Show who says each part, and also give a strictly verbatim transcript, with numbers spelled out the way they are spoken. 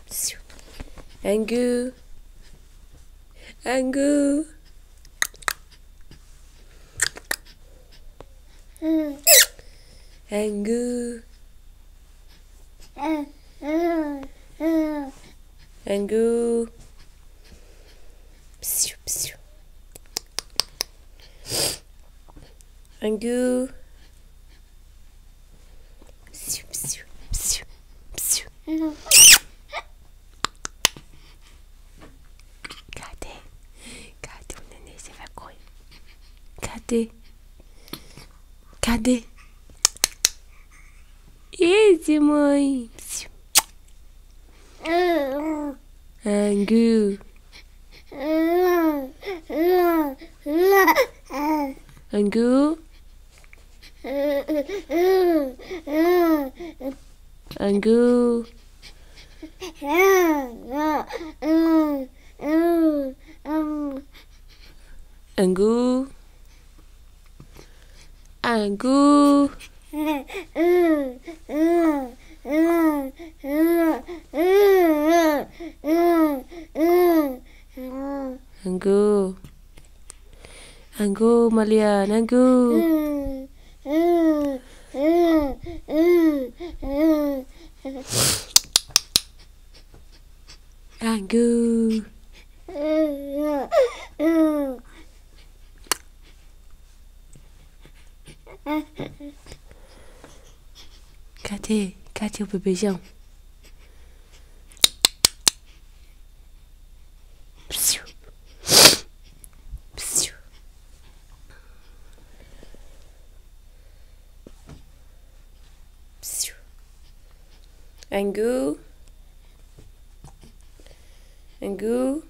Speaker 1: Angu. Angu. Angu. Angu. Psiu, psiu. Angu. Psiu, psiu, psiu, psiu. Cadê? Cadê o neném? Você vai correr? Cadê? Cadê? Esse, mãe. Psiu. Angu. Angu. Angu. Angu. Angu. Angu. Angu, Malian. Angu. Angu. Cadê? Cadê o bebezão? Psiu. Psiu. Psiu. Angu. Angu.